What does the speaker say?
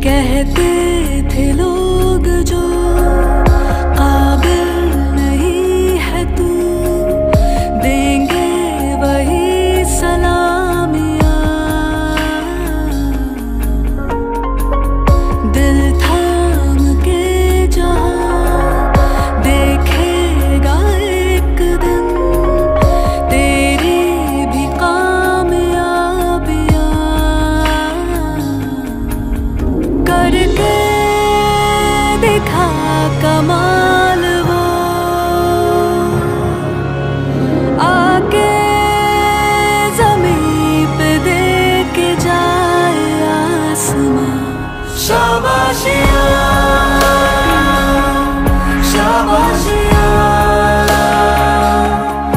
कहते थे लोग जो काबिल नहीं है तू, देंगे वही सलामियाँ। दिल थाम के जहाँ देखेगा एक दिन तेरी भी कामयाबियाँ। करके देखा कमाल वो, आके ज़मीं पे दे के जाए आसमां। शाबाशी